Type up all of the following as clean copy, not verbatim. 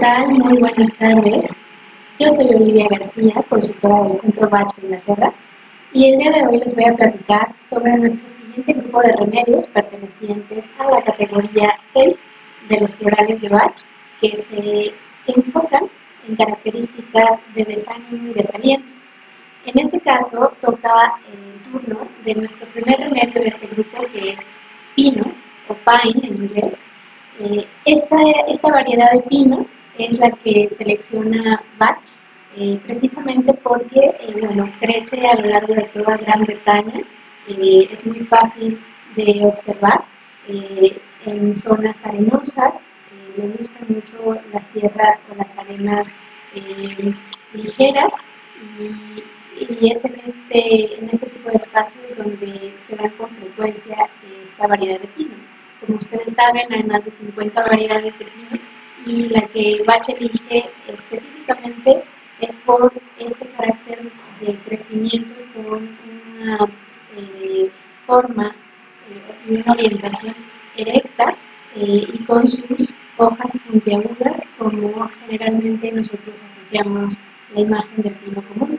tal? Muy buenas tardes. Yo soy Olivia García, consultora del Centro Bach de Inglaterra, y el día de hoy les voy a platicar sobre nuestro siguiente grupo de remedios pertenecientes a la categoría 6 de los florales de Bach, que se enfocan en características de desánimo y desaliento. En este caso, toca el turno de nuestro primer remedio de este grupo, que es pino, o pine en inglés. Esta variedad de pino es la que selecciona Bach, precisamente porque crece a lo largo de toda Gran Bretaña, es muy fácil de observar en zonas arenosas, le gustan mucho las tierras o las arenas ligeras y es en este tipo de espacios donde se da con frecuencia esta variedad de pino. Como ustedes saben, hay más de 50 variedades de pino y la que Bach elige específicamente es por este carácter de crecimiento con una forma y una orientación erecta y con sus hojas puntiagudas, como generalmente nosotros asociamos la imagen del pino común.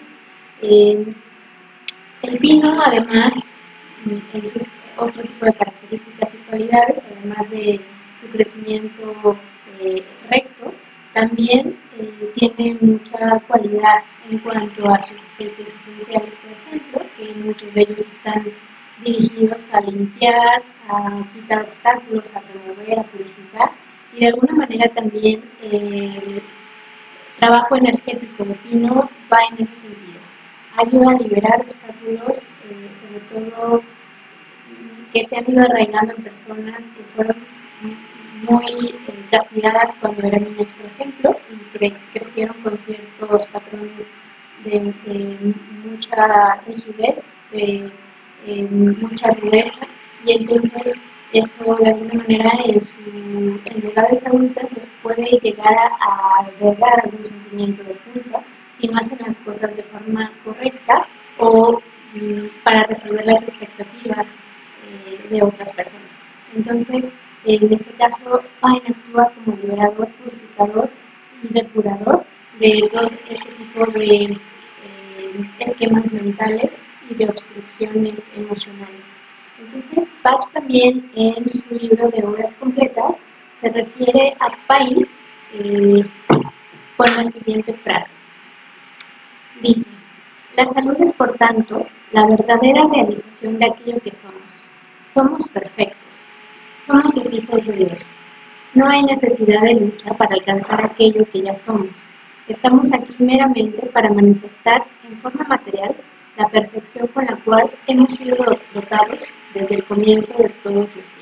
El pino, además, en sus otro tipo de características y cualidades, además de su crecimiento recto, también tiene mucha cualidad en cuanto a sus aceites esenciales, por ejemplo, que muchos de ellos están dirigidos a limpiar, a quitar obstáculos, a remover, a purificar, y de alguna manera también el trabajo energético de pino va en ese sentido. Ayuda a liberar obstáculos, sobre todo que se han ido arraigando en personas que fueron muy castigadas cuando eran niñas, por ejemplo, y crecieron con ciertos patrones de mucha rigidez, de mucha rudeza, y entonces eso de alguna manera en edades adultas los puede llegar a albergar algún sentimiento de culpa si no hacen las cosas de forma correcta o para resolver las expectativas de otras personas. Entonces, en este caso, Pine actúa como liberador, purificador y depurador de todo ese tipo de esquemas mentales y de obstrucciones emocionales. Entonces, Bach también en su libro de obras completas se refiere a Pine con la siguiente frase. Dice: la salud es, por tanto, la verdadera realización de aquello que somos. Somos perfectos. Somos los hijos de Dios. No hay necesidad de lucha para alcanzar aquello que ya somos. Estamos aquí meramente para manifestar en forma material la perfección con la cual hemos sido dotados desde el comienzo de todos los tiempos.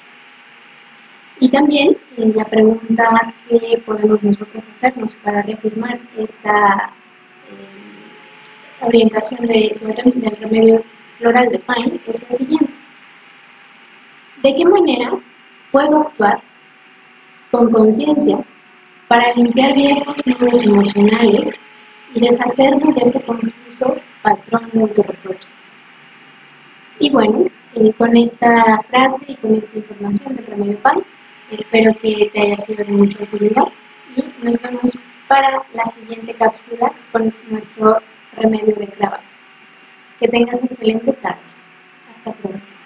Y también la pregunta que podemos nosotros hacernos para reafirmar esta orientación del remedio floral de Pine es la siguiente. ¿De qué manera puedo actuar con conciencia para limpiar viejos nudos emocionales y deshacerme de ese confuso patrón de autorreproche? Y bueno, con esta frase y con esta información del remedio Pine, espero que te haya sido de mucha utilidad y nos vemos para la siguiente cápsula con nuestro remedio de clavado. Que tengas excelente tarde. Hasta pronto.